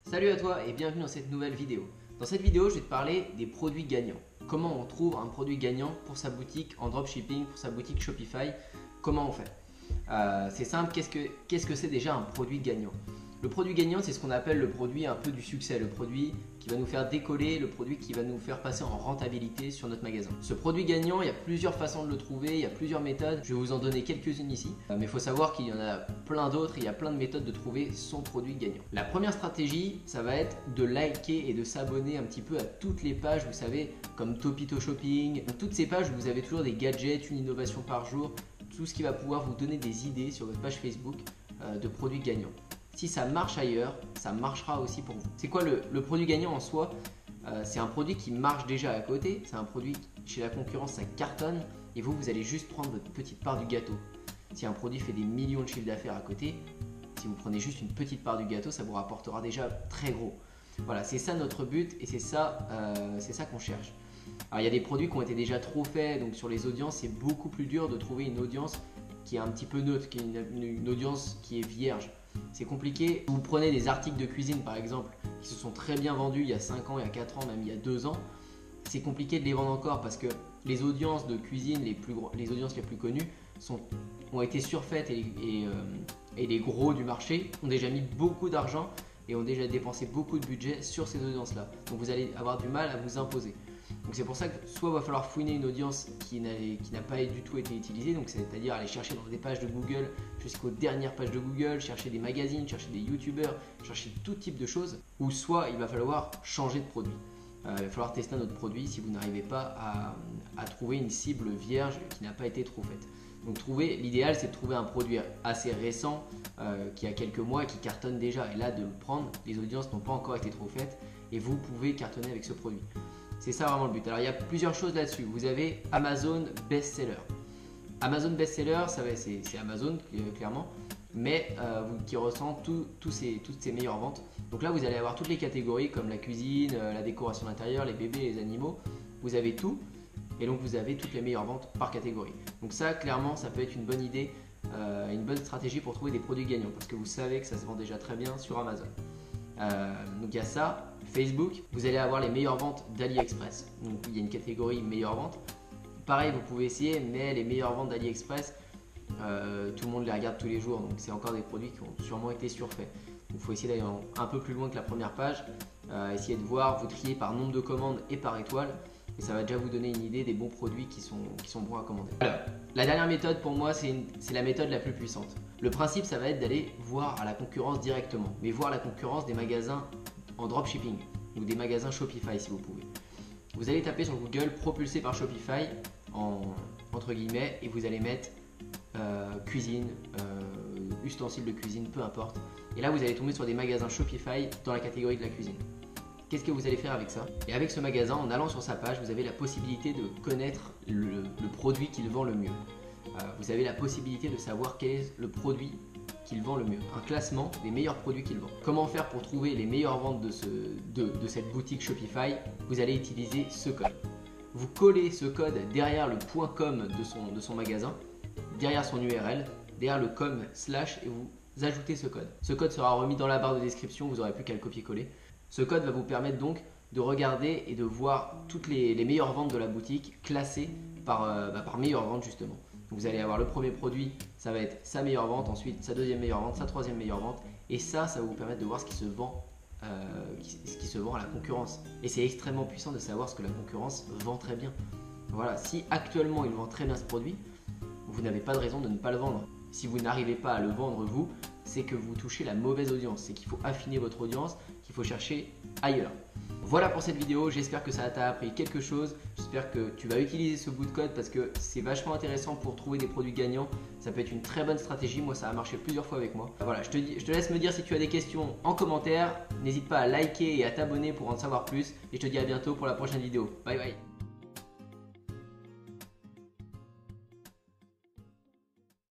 Salut à toi et bienvenue dans cette nouvelle vidéo. Dans cette vidéo, je vais te parler des produits gagnants. Comment on trouve un produit gagnant pour sa boutique en dropshipping, pour sa boutique Shopify. Comment on fait? C'est simple, qu'est-ce que c'est déjà un produit gagnant? Le produit gagnant, c'est ce qu'on appelle le produit un peu du succès, le produit qui va nous faire décoller, le produit qui va nous faire passer en rentabilité sur notre magasin. Ce produit gagnant, il y a plusieurs façons de le trouver, il y a plusieurs méthodes. Je vais vous en donner quelques-unes ici, mais il faut savoir qu'il y en a plein d'autres, il y a plein de méthodes de trouver son produit gagnant. La première stratégie, ça va être de liker et de s'abonner un petit peu à toutes les pages, vous savez, comme Topito Shopping. Toutes ces pages, vous avez toujours des gadgets, une innovation par jour, tout ce qui va pouvoir vous donner des idées sur votre page Facebook de produits gagnants. Si ça marche ailleurs, ça marchera aussi pour vous. C'est quoi le produit gagnant en soi? C'est un produit qui marche déjà à côté, c'est un produit chez la concurrence, ça cartonne et vous allez juste prendre votre petite part du gâteau. Si un produit fait des millions de chiffres d'affaires à côté, si vous prenez juste une petite part du gâteau, ça vous rapportera déjà très gros. Voilà, c'est ça notre but et c'est ça qu'on cherche. Alors il y a des produits qui ont été déjà trop faits, donc sur les audiences, c'est beaucoup plus dur de trouver une audience qui est un petit peu neutre, qui est une audience qui est vierge. C'est compliqué. Vous prenez des articles de cuisine par exemple qui se sont très bien vendus il y a 5 ans, il y a 4 ans, même il y a 2 ans. C'est compliqué de les vendre encore parce que les audiences de cuisine, les audiences les plus connues ont été surfaites et les gros du marché ont déjà mis beaucoup d'argent et ont déjà dépensé beaucoup de budget sur ces audiences-là. Donc vous allez avoir du mal à vous imposer. Donc c'est pour ça que soit il va falloir fouiner une audience qui n'a pas du tout été utilisée, donc c'est-à-dire aller chercher dans des pages de Google jusqu'aux dernières pages de Google, chercher des magazines, chercher des youtubeurs, chercher tout type de choses, ou soit il va falloir changer de produit. Il va falloir tester un autre produit si vous n'arrivez pas à trouver une cible vierge qui n'a pas été trop faite. Donc l'idéal c'est de trouver un produit assez récent qui a quelques mois et qui cartonne déjà, et là de le prendre, les audiences n'ont pas encore été trop faites et vous pouvez cartonner avec ce produit. C'est ça vraiment le but. Alors il y a plusieurs choses là-dessus. Vous avez Amazon Bestseller. Amazon Bestseller, c'est Amazon clairement, mais qui ressent toutes ces meilleures ventes. Donc là vous allez avoir toutes les catégories comme la cuisine, la décoration d'intérieur, les bébés, les animaux. Vous avez tout et donc vous avez toutes les meilleures ventes par catégorie. Donc ça clairement ça peut être une bonne idée, une bonne stratégie pour trouver des produits gagnants parce que vous savez que ça se vend déjà très bien sur Amazon. Donc il y a ça. Facebook, vous allez avoir les meilleures ventes d'AliExpress. Donc il y a une catégorie meilleures ventes. Pareil, vous pouvez essayer, mais les meilleures ventes d'AliExpress, tout le monde les regarde tous les jours. Donc c'est encore des produits qui ont sûrement été surfaits. Il faut essayer d'aller un peu plus loin que la première page. Essayer de voir, vous trier par nombre de commandes et par étoile. Et ça va déjà vous donner une idée des bons produits qui sont bons à commander. Alors, la dernière méthode pour moi, c'est la méthode la plus puissante. Le principe, ça va être d'aller voir à la concurrence directement, mais voir la concurrence des magasins en dropshipping ou des magasins Shopify si vous pouvez. Vous allez taper sur Google propulsé par Shopify entre guillemets et vous allez mettre cuisine, ustensiles de cuisine, peu importe. Et là vous allez tomber sur des magasins Shopify dans la catégorie de la cuisine. Qu'est-ce que vous allez faire avec ça? Et avec ce magasin, en allant sur sa page, vous avez la possibilité de connaître le produit qu'il vend le mieux. Vous avez la possibilité de savoir quel est le produit qu'il vend le mieux, un classement des meilleurs produits qu'il vend. Comment faire pour trouver les meilleures ventes de cette boutique Shopify? Vous allez utiliser ce code. Vous collez ce code derrière le .com de son magasin, derrière son URL, derrière le .com/ et vous ajoutez ce code. Ce code sera remis dans la barre de description, vous n'aurez plus qu'à le copier-coller. Ce code va vous permettre donc de regarder et de voir toutes les meilleures ventes de la boutique classées par meilleure vente justement. Vous allez avoir le premier produit, ça va être sa meilleure vente, ensuite sa deuxième meilleure vente, sa troisième meilleure vente. Et ça va vous permettre de voir ce qui se vend à la concurrence. Et c'est extrêmement puissant de savoir ce que la concurrence vend très bien. Voilà, si actuellement il vend très bien ce produit, vous n'avez pas de raison de ne pas le vendre. Si vous n'arrivez pas à le vendre vous, c'est que vous touchez la mauvaise audience. C'est qu'il faut affiner votre audience, qu'il faut chercher ailleurs. Voilà pour cette vidéo, j'espère que ça t'a appris quelque chose, j'espère que tu vas utiliser ce bout de code parce que c'est vachement intéressant pour trouver des produits gagnants, ça peut être une très bonne stratégie, moi ça a marché plusieurs fois avec moi. Voilà, je te laisse me dire si tu as des questions en commentaire, n'hésite pas à liker et à t'abonner pour en savoir plus et je te dis à bientôt pour la prochaine vidéo. Bye bye.